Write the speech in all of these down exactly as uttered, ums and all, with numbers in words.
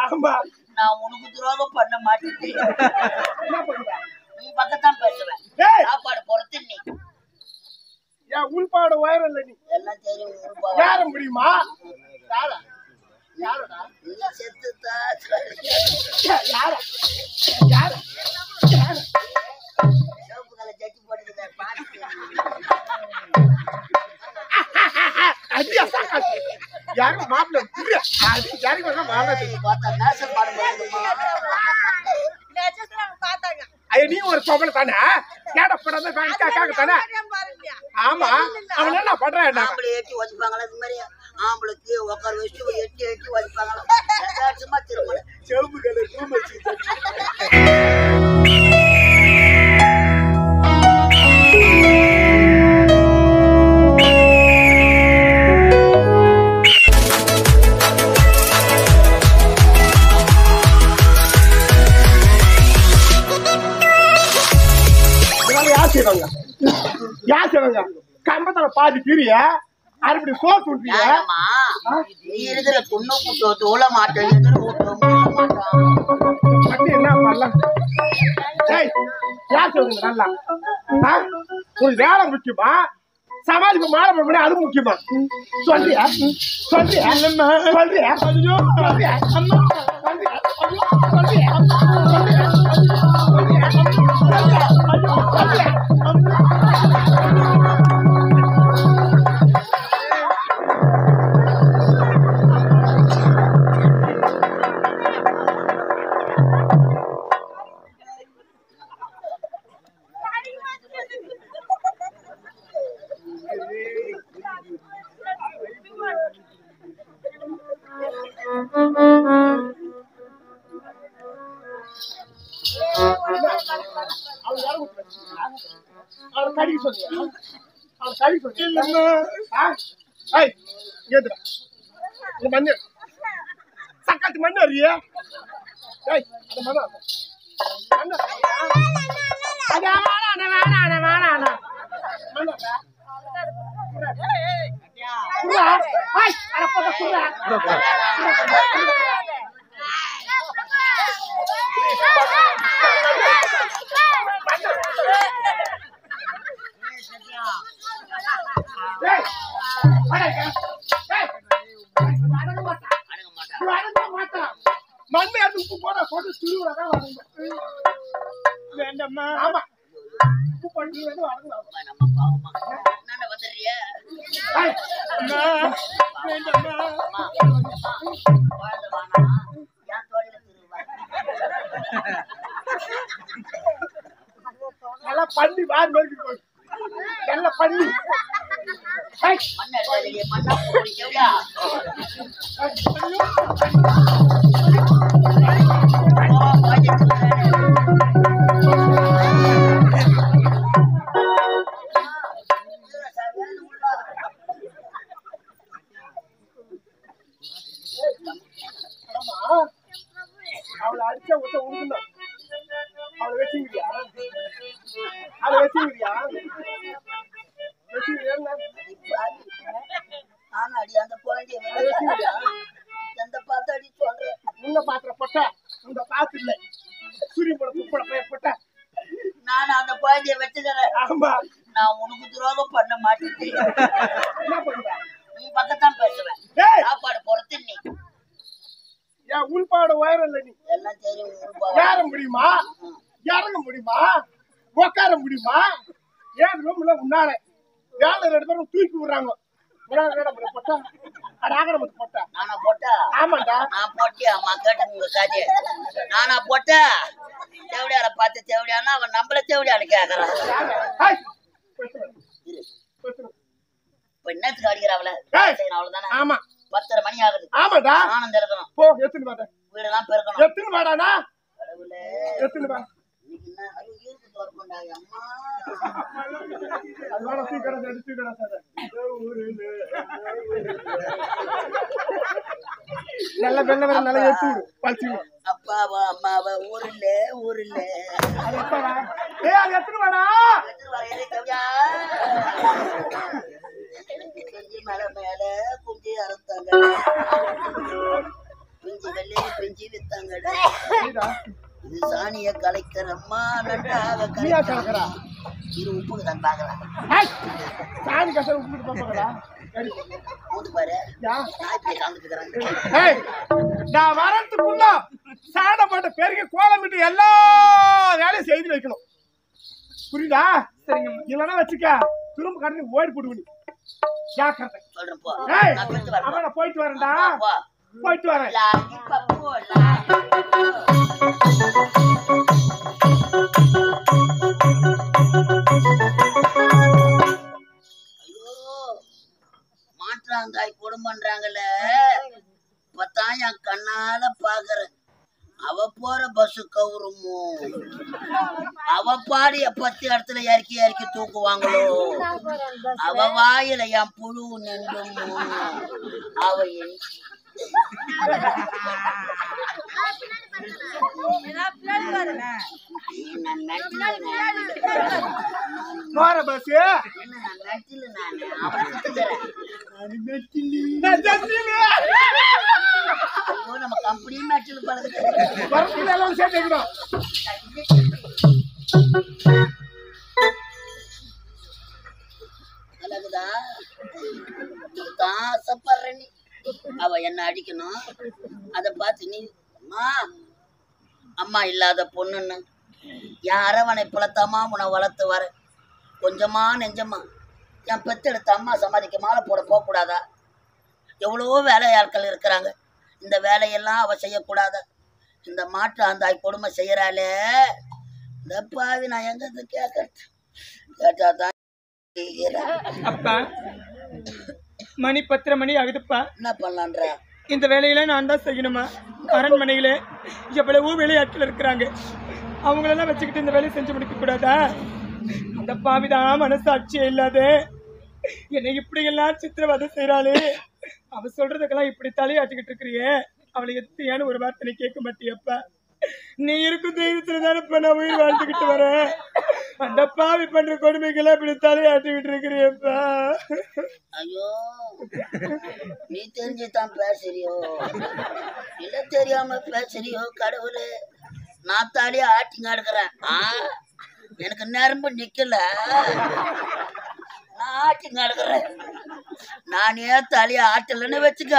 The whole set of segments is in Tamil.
ஆமா நான் உனக்கு துரோகம் பண்ண மாட்டேன். என்ன பண்ணுவ? நீ பக்கத்தான் பேசுவேன். டேய் சாப்பாடு பொறுத்து நீ ஏன் உள்பாட உயரம் இல்ல நீ எல்லாம் தெரியும். யார முடியுமா? யாரா யாரடா இல்ல செத்துத்தா யார யார சிவப்பு கலை ஜட்ஜி போட்டுக்கிட்ட பாத்து அடியா சாக்காச்சு யாரும் மாப்பிள்ள அது யாருக்கு வேணா மாப்பிள்ள பார்த்தா நேசம் பாடும்போது ஐயா நீ ஒரு பொம்பளை தானே கேடப்படாத காக்க தானே ஆமா அவன் என்ன பண்றான் ஆம்பளை ஏற்றி வச்சுப்பாங்களா இது மாதிரி ஆம்பளைக்கு உட்கார வச்சு எட்டி எட்டி வச்சுப்பாங்களா சும்மா திரும்ப செவப்பு கலர் ரூம் வச்சு கம்பத்துல பாதி கீரிய அறுபடி சோ துண்டியா நீ இருக்கிற துண்ணு கூட்டோ தோல மாட்டோம் எதிர கூட்டோம் என்ன பண்ணலாம் நல்லா ஒரு வேலை முக்கியமா சமாளிப்பு மாலை பண்ண அது முக்கியமா சொல்றியா சொல்றியா சொல்றியா சொல்றியா சொல்றியா கடி சொல்லியா கடி சொல்லி மண்ணு சக்காத்து மண்ணு அறியா மண்ணு உப்பு போட போட்டு திருவிழா வேண்டாமா ஆமா உப்பு பண்ணி வந்து வரணும் வந்துடுறியா நல்லா பண்ணி வாரி மாதிரி நல்லா பண்ணி மண்ணா அவளை அடிச்சா உச்ச உடுக்கணும் அவளை வச்சுக்கிறியா அவளை வச்சுக்கிறியா வச்சுக்கிறியா ஆனா அடி அந்த குழந்தைய எந்த பார்த்து அடி சொல்றேன் உள்ள பாத்திர போட்டா இந்த பாத்து இல்ல சூரிய போட துப்பட போய் போட்டா நான் அந்த குழந்தைய வச்சுக்கிறேன் ஆமா நான் உனக்கு துரோகம் பண்ண மாட்டேன் என்ன பண்ணுவ நீ பக்கத்தான் பேசுவேன் சாப்பாடு பொறுத்து நீ ஏன் உள்பாட உயரம் இல்ல நீ எல்லாம் தெரியும் ஏற முடியுமா இறங்க முடியுமா உட்கார முடியுமா ஏன் ரூம்ல உன்னால வேலை ரெண்டு பேரும் தூக்கி விடுறாங்க போட்டா போட்டா நானா போட்டா ஆமாண்டா நான் போட்டியா அம்மா கேட்டு உங்க கதைய நானா போட்டா தேவடியார பார்த்து தேவடியானா அவன் நம்மள தேவடியான்னு கேக்குறான் இப்ப என்னத்துக்கு அடிக்கிறாங்கள அவ்வளவுதானே ஆமா பத்தரை மணி ஆகுது ஆமாடா ஆனந்த இருக்கணும் போ எத்துன்னு வாடா வீடெல்லாம் பெருக்கணும் எத்துன்னு வாடானா கடவுளே எத்துன்னு வா இன்னைக்கு என்ன ஐயோ ஈர்ப்பு தோற்கொண்டா அம்மா அதோட சீக்கிரம் எடுத்துக்கடா சார் நல்ல வெள்ள வெள்ள நல்ல எடுத்து பழிச்சு அப்பாவா அம்மாவா ஊர்ல ஊர்ல அது அப்பாவா ஏய் அது எத்துன்னு வாடா எத்துன்னு வா ஏறி கவியா குஞ்சி மேல மேல குஞ்சி அறுத்தாங்க பிஞ்சு வெள்ளி பிஞ்சு வித்தாங்கடா. இது சாணிய கலைக்கிறம்மா நன்றாக கலைக்கிறா. இரு உப்புக்கு தான் பாக்கலாம். சாணி கசை உப்பு பாப்பாங்களா? மூந்து பாரு. நான் இப்படி கலந்துக்கிறாங்க. நான் வரத்துக்குள்ள சாணை போட்ட பெருகி கோலம் விட்டு எல்லா வேலையும் செய்து வைக்கணும். புரியுதா? சரிங்க. இல்லைன்னா வச்சுக்க திரும்ப கடந்து ஓடி போடுவீங்க. ஜாக்கிரதை. சொல்றேன் போ. அவன் நான் போயிட்டு வரேன்டா. போயிட்டு வரேன். மாற்றாந்தாய் குடும்பம்ன்றாங்கல்ல, இப்பதான் என் கண்ணால பாக்குறேன். அவ போற பஸ் கவுருமோ, அவ பாடிய பத்து இடத்துல இறக்கி இறக்கி தூக்குவாங்களோ, அவ வாயில என் புழு நின்றுமோ, அவ போற பஸ் நம்ம கம்பெனியும் மேட்சில் பழகுது. எல்லாம் சேர்த்துக்கணும். அழகுதா ஆசைப்படுற நீ. அவ என்ன அடிக்கணும், அத பார்த்து நீ அம்மா அம்மா இல்லாத பொண்ணுன்னு என் அரவணை புலத்தம்மா உன்னை வளர்த்து வர. கொஞ்சமா நெஞ்சமா என் பெத்தெடுத்த அம்மா சமாதிக்க மாலை போட போகக்கூடாதா? எவ்வளவோ வேலையாட்கள் இருக்கிறாங்க, இந்த வேலையெல்லாம் அவ செய்யக்கூடாதா? இந்த மாற்று அந்த கொடுமை செய்யறாளே, இந்த பாவி நான் எங்க கேட்கறது? கேட்டாதான் அப்பா மணி பத்திர மணி ஆகுதுப்பா. என்ன பண்ணலான்ற? இந்த வேலையில நான் தான் செய்யணுமா? அரண்மனையில எவ்வளவோ வேலையாட்கள் இருக்கிறாங்க, அவங்களெல்லாம் வச்சுக்கிட்டு இந்த வேலையை செஞ்சு முடிக்க கூடாதா? அந்த பாவிதான் மனசாட்சியே இல்லாத என்னை இப்படி எல்லாம் சித்திரவதை செய்யறாளே. அவ சொல்றதுக்கெல்லாம் இப்படி தலையாட்டிக்கிட்டு இருக்கிறியே, அவளை எத்தியான்னு ஒரு வார்த்தை கேட்க மாட்டியப்பா. நீ இருக்கும் தைரியத்துலதானப்பா நான் உயிர் வாழ்ந்துக்கிட்டு வரேன். அந்த பாவி பண்ற கொடுமைக்கெல்லாம் இப்படி தலையாட்டிக்கிட்டு இருக்கிறியப்பா. ஐயோ, நீ தெரிஞ்சுதான் பேசுறியோ இல்ல தெரியாம பேசுறியோ? கடவுளே, நான் தாலியா ஆட்டிங்க எடுக்கிறேன். ஆ எனக்கு நரம்பு நிக்கல, நான் ஆட்டிங்க எடுக்கிறேன். நான் ஏன் தாலியா ஆட்டலன்னு வச்சுக்க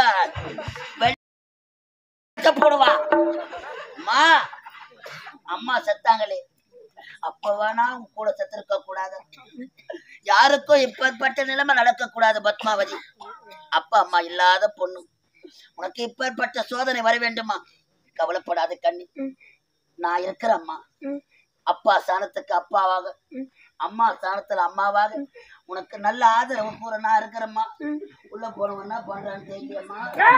போடுவா. அம்மா அம்மா செத்தாங்களே, அப்ப வேணா உன் கூட செத்திருக்க கூடாது. யாருக்கும் இப்பேற்பட்ட நிலைமை நடக்க கூடாது பத்மாவதி. அப்பா அம்மா இல்லாத பொண்ணு, உனக்கு இப்பேற்பட்ட சோதனை வர வேண்டுமா? கவலைப்படாத கண்ணி, நான் இருக்கிறேம்மா. அப்பா ஸ்தானத்துக்கு அப்பாவாக, அம்மா ஸ்தானத்துல அம்மாவாக உனக்கு நல்ல ஆதரவு கூற நான் இருக்கிறேம்மா. உள்ள போனவன் என்ன பண்றான்னு தெரியலையம்மா.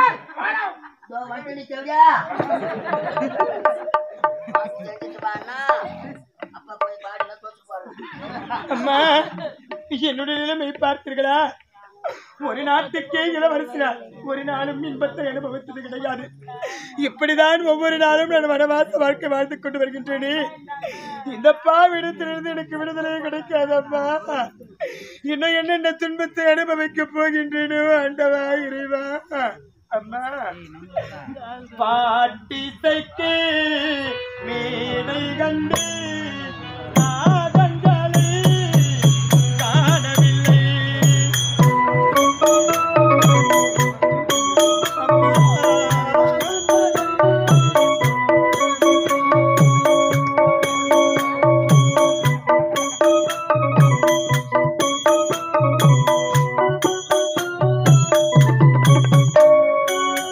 அம்மா, என்னுடைய நிலைமை பார்த்தீர்களா? ஒரு நாட்டுக்கே இளவரசினார் ஒரு நாளும் இன்பத்தை அனுபவித்தது கிடையாது. இப்படிதான் ஒவ்வொரு நாளும் நான் வனவாச வாழ்க்கை வாழ்ந்து கொண்டு வருகின்றேனே. இந்த பாவிடத்திலிருந்து எனக்கு விடுதலை கிடைக்காதம்மா. இன்னும் என்னென்ன துன்பத்தை அனுபவிக்க போகின்றேனோ ஆண்டவா இறைவா. அம்மா, பாட்டிசைக்கு மேடை கண்டு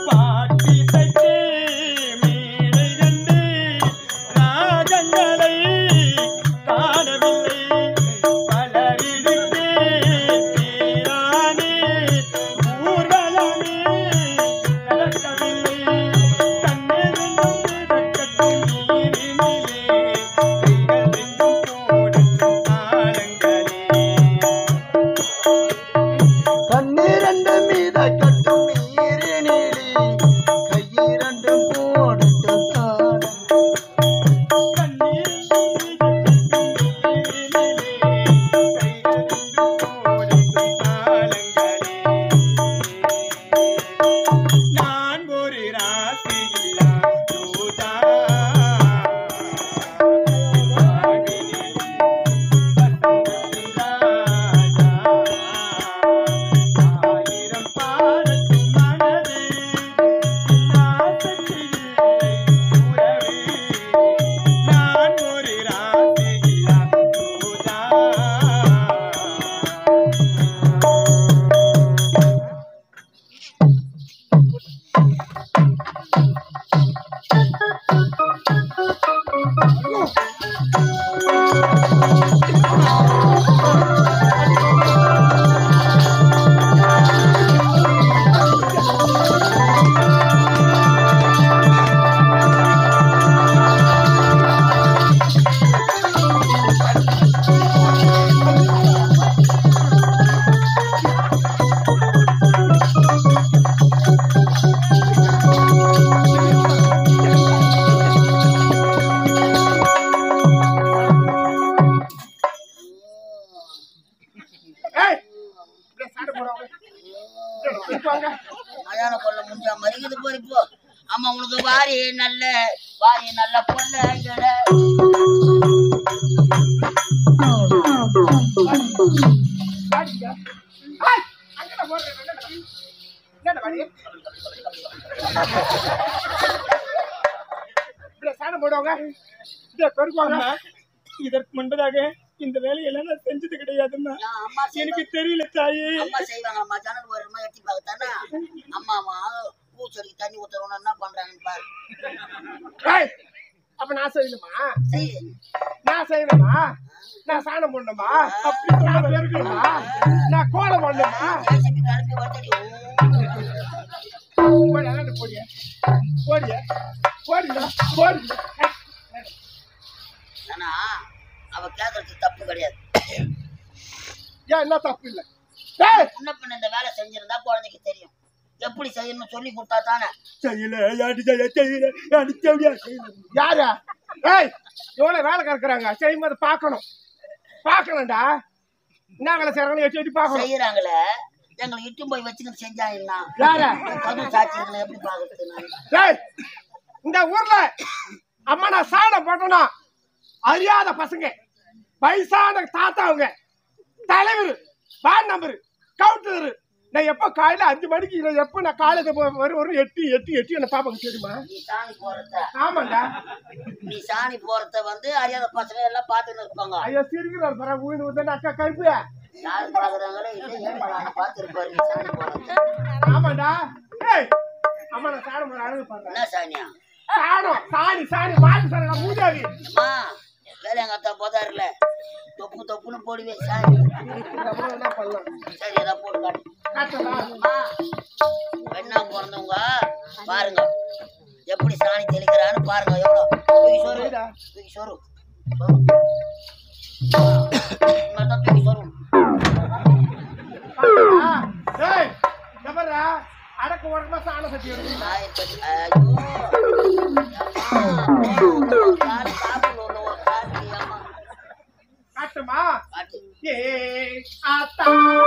ராஜங்களை உனக்கு வாரி நல்ல வாரி நல்ல பொண்ணு சாணம் போடுவாங்க பெருக்குவாங்க. இதற்கு முன்பதாக இந்த வேலையெல்லாம் நான் செஞ்சது கிடையாதும்மா. அம்மா எனக்கு தெரியல தாயே. அம்மா செய்வாங்க. அம்மா ஜன்னல் ஓரமா எட்டி பார்த்தானா அம்மா பூச்செடிக்கு தண்ணி ஊத்துறோம்னு என்ன பண்றாங்கன்னு பாரு. அப்ப நான் செய்யணுமா? செய். நான் செய்யணுமா? நான் சாணம் போடணுமா? அப்படி நான் பெருக்கணுமா? நான் கோலம் போடணுமா? கிளம்பி வந்தடி போடிய போடிய போடியா போடி. ஆனா அவ கேக்குறது தப்பு கிடையாது. ஏன் என்ன தப்பு இல்ல? முன்ன பின்ன இந்த வேலை செஞ்சிருந்தா குழந்தைக்கு தெரியும். எப்படி செய்யணும்னு சொல்லி கொடுத்தா தானே. யாரு? ஏய் எவ்வளவு வேலை கறக்குறாங்க செய்யும்போது பாக்கணும் பாக்கணும்டா. என்ன வேலை செய்யறாங்கன்னு எட்டி எட்டி பாக்கணும். செய்யறாங்களே எங்களை இட்டு போய் வச்சுக்கிட்டு செஞ்சாங்கன்னா யார கது சாட்சியங்களை எப்படி பாக்குறது? ஏய் இந்த ஊர்ல அம்மா நான் சாணம் போட்டோம்னா அறியாத பசங்க வயசான தாத்தாவுங்க தலைவர் வார்டு நம்பர் கவுண்டர் நான் எப்ப காலையில அஞ்சு மணிக்கு எப்ப நான் காலேஜ் வரும் வரும் எட்டி எட்டி எட்டி என்ன பாப்பாங்க தெரியுமா? நீ சாணி போறத ஆமாண்டா. நீ சாணி போறத வந்து அறியாத பசங்க எல்லாம் பாத்துன்னு இருப்பாங்க. ஐயா சிரிக்கிறார் பரவ ஊந்து ஊந்து அக்கா கருப்பு யாரு பாக்குறாங்களோ இல்லை ஏழு பாத்துருப்பாரு நீ சாணி போறது. ஆமாண்டா. ஏய் அம்மா நான் சாணம் போட அழகு பண்றேன். என்ன சாணியா? சாணம் சாணி சாணி மாட்டு சாணம் மூஞ்சாவி. அம்மா வேலையங்கத்தா போதாருல தொப்பு தொப்புன்னு போடுவே சாணி. என்ன பண்ணலாம்? சரி ஏதாவது போட்டு காட்டு. காட்டுமா? பெண்ணா பிறந்தவங்க பாருங்க எப்படி சாணி தெளிக்கிறான்னு பாருங்க. எவ்வளவு தூக்கி சோறு தூக்கி சோறு தூக்கி சோறு அடக்க ஓரமா சாணம் சட்டி காட்டுமா? ஏ ஆத்தா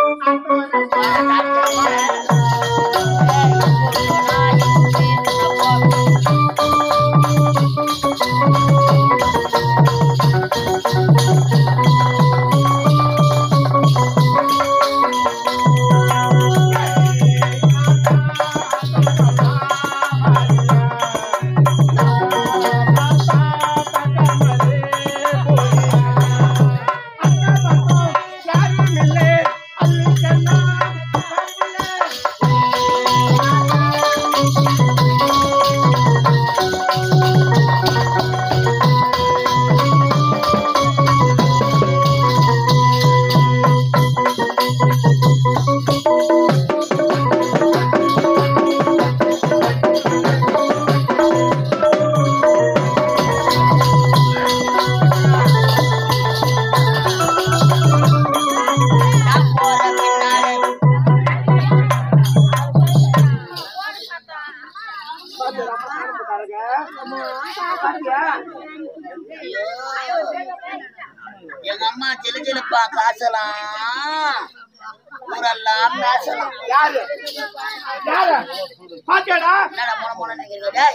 எங்க அம்மா சில சிலப்பா காசலாம் ஊரெல்லாம் பேசலாம். யாரு யாரு பாத்தியாடா? என்னடா போன போன நினைக்கிறீங்க?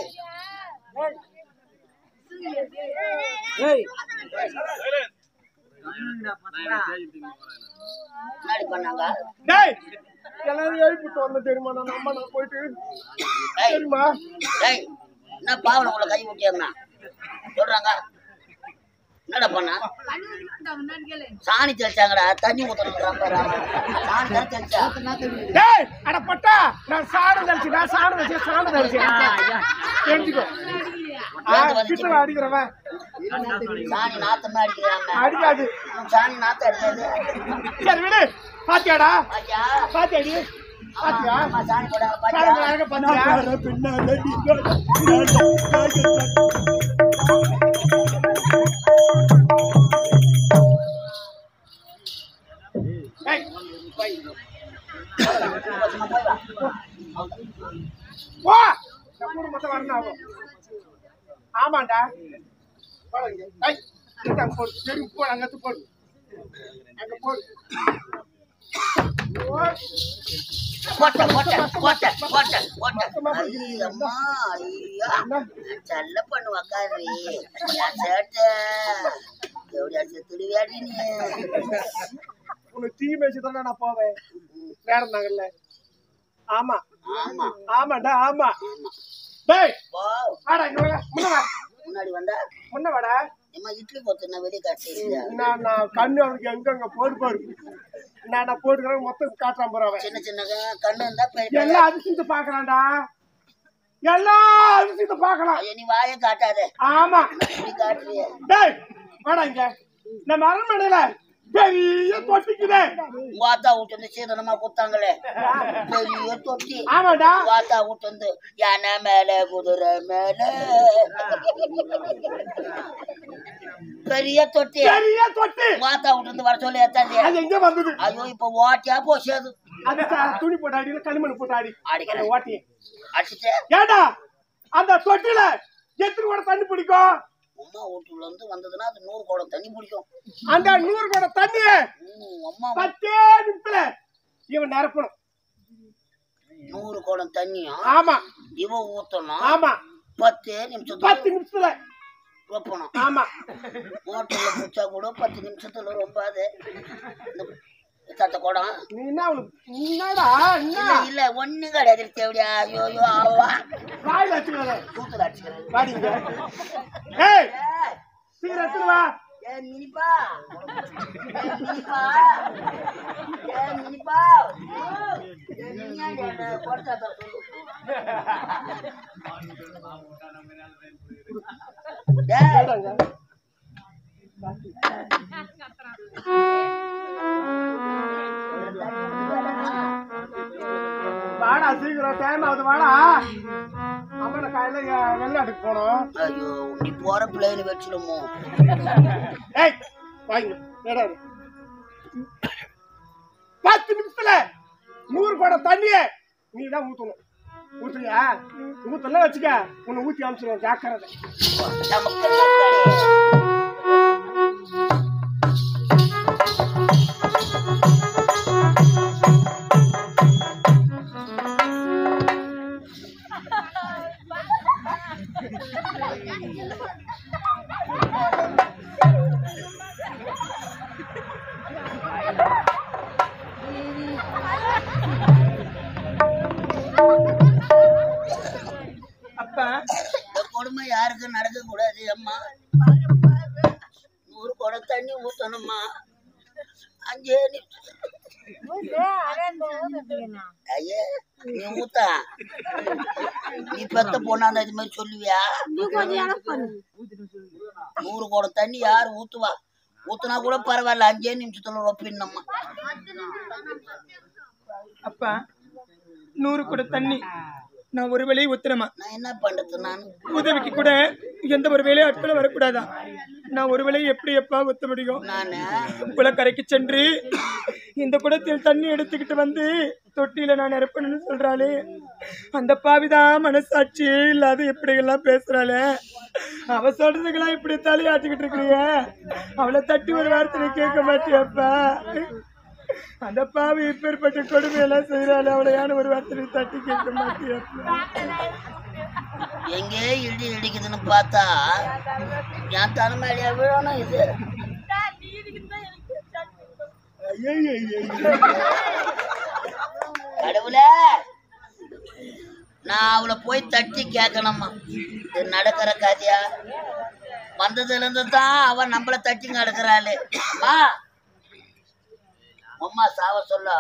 முன்னாடி பண்ணாங்க. டேய் எல்லாரும் எழுப்பிட்டு வந்த தெரியுமா? நான் அம்மா நான் போயிட்டு தெரியுமா? டேய் என்ன பாவல உள்ள கை ஊட்டியா சொல்றாங்க? என்னடா பண்ணா? சாணி தெளிச்சாங்கடா. தண்ணி ஊத்தணும். சாணி தான் தெளிச்சா. டேய் அட பட்டா நான் சாணம் தெளிச்சு நான் சாணம் தெளிச்சு சாணம் தெளிச்சேன் தெரிஞ்சுக்கோ. கிட்ட அடிக்கிறவன் சாணி நாத்தமே அடிக்கிறாங்க. அடிக்காது. சாணி நாத்தம் அடிக்காது. சரி விடு. பாத்தியாடா? பாத்தியா? பாத்தியாடி? பாத்தியா? சாணி போட பாத்தியா? பாத்தியா? பின்னால ஆமாண்டா போடு போடு அங்க போடு அங்க போடு போட்ட போட்ட போட்ட போட்ட போட்ட ஐயோ அம்மா ஐயா செல்ல பண்ணு உக்காரு சேட்ட எப்படியா செத்துடுவியாடி நீ உனக்கு டீ மேய்ச்சி தானே நான் போவேன் வேற நாங்கல்ல ஆமா ஆமா ஆமாடா ஆமா டேய் வா வாடா இங்க வா முன்ன வா முன்னாடி வந்தா முன்ன வாடா அம்மா இட்லி போட்டு நான் வெளியே காட்டுறீங்க நான் நான் கண்ணு அவனுக்கு எங்க எங்க போடு போடு நான் நான் போட்டுக்கிறேன் மொத்தம் காட்டுறான் போறவன் சின்ன சின்ன கண்ணு இருந்தா பெரிய எல்லா அதிசயத்தை பாக்கலாம்டா எல்லா அதிசயத்தை பாக்கலாம் ஐயோ நீ வாயை காட்டாத ஆமா இப்படி காட்டுறிய டேய் வாடா இங்க நம்ம அரண்மனையில பெரிய தொட்டிக்குதே வாத்தா விட்டு வந்து சீதனமா குத்தாங்களே பெரிய தொட்டி ஆமாடா வாத்தா விட்டு வந்து யானை மேல குதிரை மேல பெரிய தொட்டி பெரிய தொட்டி வாத்தா விட்டு வந்து வர சொல்லி எத்தாந்தியா அது எங்க வந்தது ஐயோ இப்ப ஓட்டியா போச்சு அது அது ச- துணி போட்டு அடி களிமண் போட்டு அடி அடிக்கிறேன். அந்த ஓட்டி அடிச்சுட்டு ஏடா அந்த தொட்டில எத்தனை கூட தண்ணி பிடிக்கும் அம்மா வீட்டுல இருந்து வந்ததுன்னா அது நூறு குடம் தண்ணி பிடிக்கும் அந்த நூறு கூட தண்ணிய ம், அம்மா பத்தே நிமிஷத்துல இவன் நிரப்பணும் நூறு குடம் தண்ணியும் ஆமா இவன் ஊத்தணும் ஆமா பத்து நிமிஷத்துல பத்து நிமிஷத்துல வைப்பணும் ஆமா மோட்டர்ல குடிச்சா கூட பத்து நிமிஷத்துல ரொம்ப அது சத்த குடம் நீ என்ன அவனுக்கு என்னடா என்ன இல்ல இல்ல ஒண்ணு கிடையாது தேவையா ஐயோ ஐயோ ஆவா வாயில வச்சுக்காத கூத்துல அடிச்சுக்கிறேன் வாடிங்க ஏய் சீக்கிரம் எடுத்துட்டு வா ஏ மினிப்பா ஏ மினிப்பா ஏ மினிப்பா ஏ மினியாண்டி அந்த கோட்டாத்தர சொல்லு டேய் கேடாங்க வாடா சீக்கிரம் டைம் ஆகுது வாடா அம்மனை காலையில வெளிநாட்டுக்கு போனோம் ஐயோ நீ போற பிள்ளைன்னு வச்சிடுமோ ஏய் வாங்க ஏடா இது? பத்து நிமிஷத்துல நூறு குடம் தண்ணிய நீ தான் ஊத்தணும் ஊத்துறியா ஊத்தல வச்சுக்க உன்னை ஊத்தி அமிச்சிருவோம் ஜாக்கிரதை நமக்கு அப்பா இந்த கொடுமை யாருக்கும் நடக்க கூடாது அம்மா நூறு குடம் தண்ணி ஊத்தணும்மா அஞ்சே ஐயே நீ ஊத்தா நீ பெத்த பொண்ணாந்த இது மாதிரி சொல்லுவியா நூறு குடம் தண்ணி யாரு ஊத்துவா ஊத்துனா கூட பரவாயில்ல அஞ்சே நிமிஷத்துல ரொப்பின்னம்மா அப்பா நூறு கூட தண்ணி நான் ஒரு வேலையை ஊத்துறேமா நான் என்ன பண்றது நான் உதவிக்கு கூட எந்த ஒரு வேலையும் ஆட்களும் வரக்கூடாதா நான் ஒரு வேலையை எப்படி எப்பா ஊத்த முடியும் நானு குளக்கரைக்கு சென்று இந்த குடத்தில் தண்ணி எடுத்துக்கிட்டு வந்து தொட்டியில நான் நிரப்பணும்னு சொல்றாளே அந்த பாவிதான் மனசாட்சியே இல்லாத இப்படி எல்லாம் பேசுறாளே அவ சொல்றதுக்கெல்லாம் இப்படி தலையாட்டிக்கிட்டு இருக்கிறிய அவளை தட்டி ஒரு வார்த்தை கேட்க மாட்டியப்பா அந்த பாவி இப்பேற்பட்ட கொடுமையெல்லாம் செய்யறாள் அவளை யானை ஒரு வார்த்தை தட்டி கேட்க மாட்டியப்பா எங்கே இடி இடிக்குதுன்னு பார்த்தா என் தலைமையில விழணும் இது கடவுளே நான் அவளை போய் தட்டி கேட்கணுமா இது நடக்கிற கதையா வந்ததுல இருந்து தான் அவ நம்மள தட்டி நடக்கிறாளே அம்மா அம்மா சாவ சொல்ல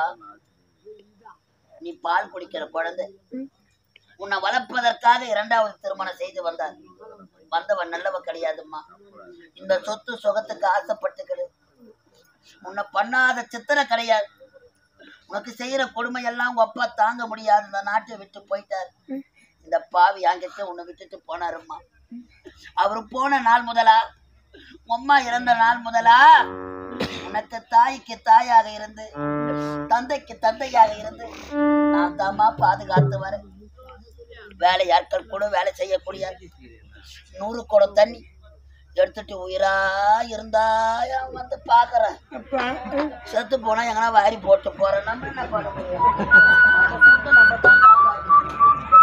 நீ பால் குடிக்கிற குழந்தை உன்னை வளர்ப்பதற்காக இரண்டாவது திருமணம் செய்து வந்தார் வந்தவன் நல்லவ கிடையாதும்மா இந்த சொத்து சுகத்துக்கு ஆசைப்பட்டுக்கிறது உன்னை பண்ணாத சித்திரை கிடையாது உனக்கு செய்யற கொடுமை எல்லாம் உங்க அப்பா தாங்க முடியாது இந்த நாட்டை விட்டு போயிட்டாரு இந்த பாவி அங்கிட்ட உன்னை விட்டுட்டு போனாருமா அவரு போன நாள் முதலா அம்மா இறந்த நாள் முதலா உனக்கு தாய்க்கு தாயாக இருந்து தந்தைக்கு தந்தையாக இருந்து நான் தாமா பாதுகாத்து வரேன் வேலை ஆட்கள் கூட வேலை செய்யக்கூடிய நூறு குடம் தண்ணி எடுத்துட்டு உயிரா இருந்தா வந்து பாக்குறேன். அப்பா செத்து போனா எங்கன்னா வாரி போட்டு போறேன். நம்ம என்ன பண்ண முடியும்? நம்ம சொத்தை நம்ம தான் காப்பாத்தணும்.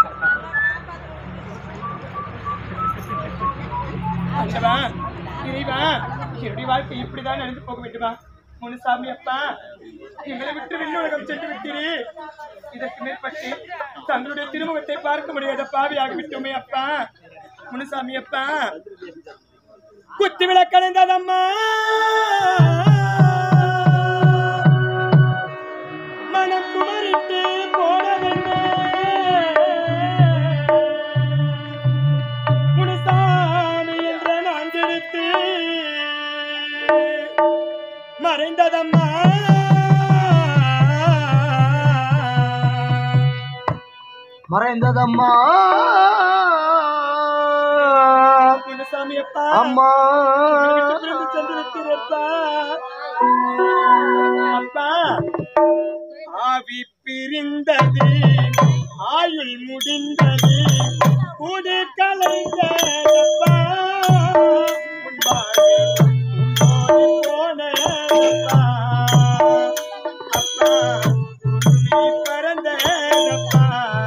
ஆண்டவா, இறைவா, என்னுடைய வாழ்க்கை இப்படிதான் நடந்து போக வேண்டுமா? முனுசாமி அப்பா, எங்களை விட்டு விண்ணுலகம் சென்று விட்டீரே. இதற்கு மேற்பட்டு தங்களுடைய திருமுகத்தை பார்க்க முடியாத பாவியாக விட்டோமே அப்பா. முனுசாமி அப்பா, குத்தி விளக்கடைந்ததம்மா மனம் குமரிட்டு போனதென்ன முனுசாமி என்ற நான் எடுத்து மறைந்ததம்மா மறைந்ததம்மா முனுசாமி அப்பா, அம்மா சென்று விட்டீரப்பா. அப்பா, ஆவி பிரிந்தது, ஆயுள் முடிந்தது, கூடு கலைந்ததப்பா, உன்பாடு உன்னோடு போனதப்பா. அப்பா, நீ பறந்ததப்பா,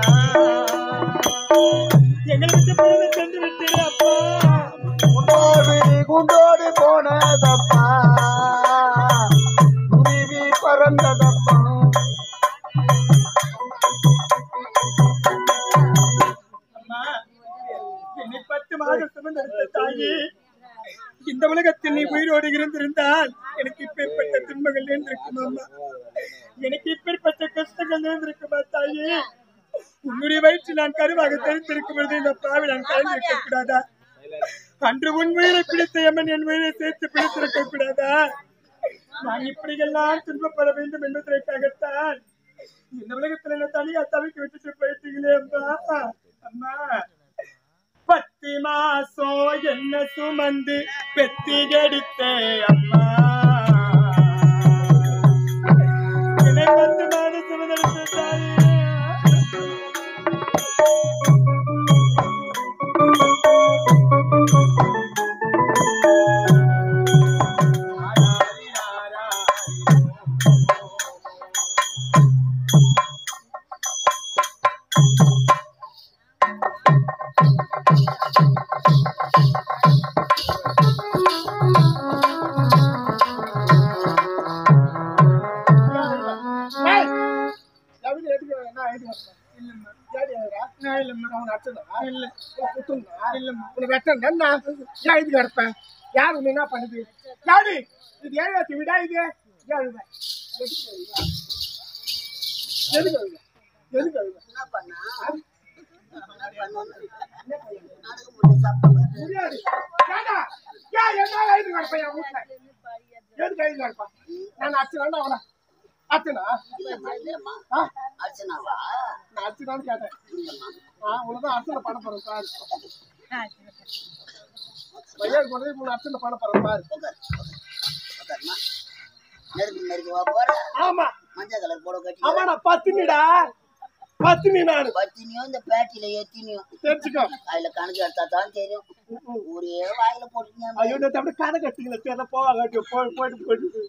எங்களை விட்டு பிறந்து சென்று விட்டீரப்பா. குண்டோடு குண்டோடு போனதப்பா, குருவி பறந்ததப்பா. அம்மா, என்னை பத்து மாதம் சுமந்தெடுத்த தாயே, இந்த உலகத்தில் நீ உயிரோடு இருந்திருந்தால் எனக்கு இப்பேற்பட்ட துன்பங்கள் நேர்ந்திருக்கும் அம்மா. எனக்கு இப்பேற்பட்ட கஷ்டங்கள் நேர்ந்திருக்குமா தாயே? உன்னுடைய வயிற்று நான் கருவாக தெரிந்திருக்கும் பொழுது இந்த பாவி நான் கலந்திருக்க கூடாதா? அன்று உன் உயிரை பிடித்த எம்மன் என் உயிரை சேர்த்து பிடித்திருக்க கூடாதா? நான் இப்படியெல்லாம் துன்பப்பட வேண்டும் என்பதற்காகத்தான் இந்த உலகத்துல என்ன தனியா தவிக்க விட்டுட்டு போயிட்டீங்களே அம்மா. அம்மா, பத்து மாசம் என்ன சுமந்து பெத்தி கெடுத்த அம்மா, என்னை பத்து மாதம் சுமந்தெடுத்த தாயே. ஏய், எப்படி எடுக்க என்ன ஐடி வரணும்? இல்லம்மா, ஏடி ஏறா? நான் இல்லம்மா, அவன் அடிச்சதா? இல்ல குத்துனா? இல்லம்மா. உனக்கு வெட்டம் என்ன? ஏன் இதுக்கு எடுப்பேன்? யாரு உன்னை என்ன பண்ணுது? யாரு? இது ஏழாத்தி விடா இது? ஏன் அழுத? எதுக்கு அழுத? எதுக்கு அழுத? எதுக்கு அழுத? என்ன பண்ணா? என்ன பண்ணணும்? நாடகம் போட்டு சாப்பிடுவேன். முடியாது. ஏண்டா? ஏன் என்ன ஐடி கிடப்பேன் என் வீட்டுல? எதுக்கு ஐடி கிடப்பேன்? நான் அடிச்சேன் அவனை. அச்சனா? இல்லம்மா, ஆ? அர்ச்சனாவா? நான் அடிச்சுதான்னு கேட்டேன். ஆ, உனதான் அர்ச்சனை பண்ண போறேன் சார். பையன் கொண்டு மூணு அர்ச்சனை பண்ண போறேன் பாரு. உட்கார், உட்காருமா. நெருப்பு நெருக்கவா போற? ஆமா மஞ்சள் கலர் போட கட்டி ஆமா நான் பத்தினிடா பத்தினி நானு பத்தினியும் இந்த பேட்டியில எத்தினியும் தெரிஞ்சுக்கோ. அதுல கணக்கு எடுத்தா தான் தெரியும். ஒரே வாயில போட்டுங்க. ஐயோ நான் அப்படியே கதை கட்டிங்களா சரி போவா கட்டி போ போயிட்டு போயிட்டு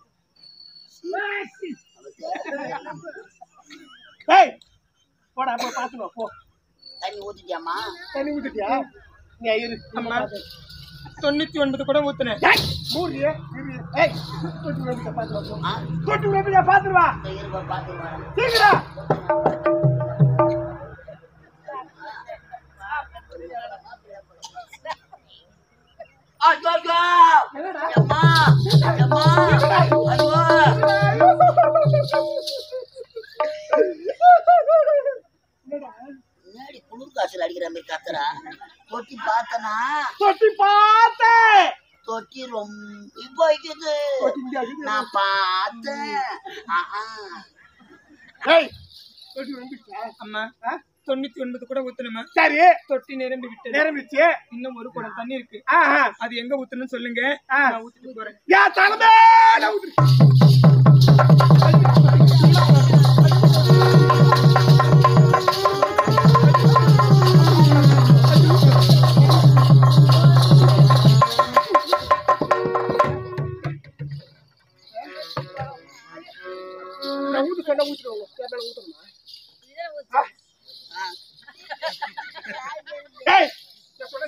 ஏய் போடா போய் பாத்துக்கோ போ. தண்ணி ஊத்திட்டியாமா? தண்ணி ஊத்திட்டியா? நீ ஐயரு அம்மா, தொண்ணூத்தி ஒன்பது கூட ஊத்துனேன். மூடியே இரு. ஏய் தொட்டி விடுங்க பாத்துவா போ. ஆ, தொட்டி விடுங்க பாத்துவா இந்த இருப்பா பாத்துக்கலாம். சீக்கிரம். ஐயோ அம்மா அம்மா ஐயோ முன்னாடி குளிர் காய்ச்சல் அடிக்கிற மாதிரி கத்துறா. தொட்டி பார்த்தனா? தொட்டி பார்த்தேன். தொட்டி ரொம்ப இப்போ இருக்குது. நான் பார்த்தேன். ஏய் தொட்டி வந்துச்சா? அம்மா, தொண்ணூத்தி ஒன்பது கூட ஊத்துனமா? சரி தொட்டி நிரம்பி விட்டு நேரமிச்சு. இன்னும் ஒரு குடம் தண்ணி இருக்கு. ஆஹா அது எங்க ஊத்தணும்னு சொல்லுங்க, ஆ. நான் ஊத்திட்டு போறேன். யா தலைமே நான் ஊத்துறேன்.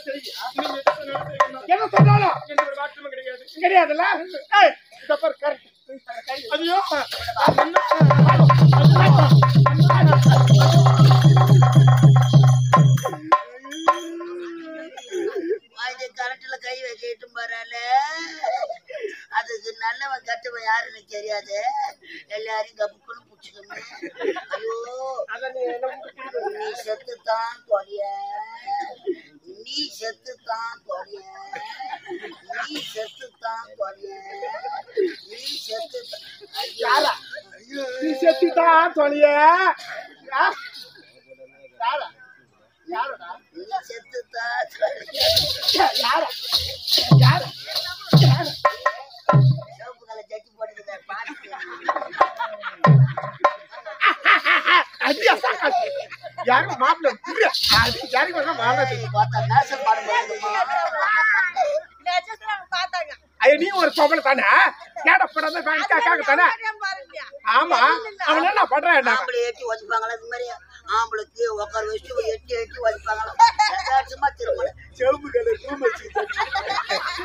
செய்வியா? நீங்க எது சொன்னாலும் செய்யணுமா? என்ன சொன்னாலும் எந்த ஒரு மாற்றமும் கிடையாது. கிடையாதுல்ல? ஏய், இந்த பாரு, correct. ஐயோ வாய்க்கு கரண்ட்ல கை வச்சுட்டு போறால அதுக்கு நல்லவன் கட்டவன் யாருன்னு தெரியாது. எல்லாரையும் கப்புக்குன்னு புடிச்சுக்கணும். ஐயோ நீ செத்துத்தான் தொலைய, நீ செத்துத்தான் தொலைய, நீ செத்துத்தான் தொலைய, நீ செத்துத்தான். யாரா? நீ செத்துதான் தொலைய. யார்? யாரா? யாருடா? நீ செத்துத்தான் தொலைய. யாரா? யாரா? யாரா? சிவப்பு கலர் ஜட்டி போட்டுக்கிட்ட பாட்டு அடியா சாக்காச்சு. யாரும் மாப்பிள்ள புரிய. அது யாருக்கு வேணா மாப்பிள்ள தெரியும். பார்த்தா நேசம் பாடும்போதுமா ஐயா நீ ஒரு பொம்பளை தானே? கேடப்படாத காக்க தானே? ஆமா. அவன் என்ன பண்றான்? என்ன ஆம்பளை ஏற்றி வச்சுப்பாங்களா? இது மாதிரி ஆம்பளைக்கு உட்கார வச்சுட்டு எட்டி எட்டி வச்சுப்பாங்களா? ஏதாச்சுமா திருமணம் செவப்பு கலர்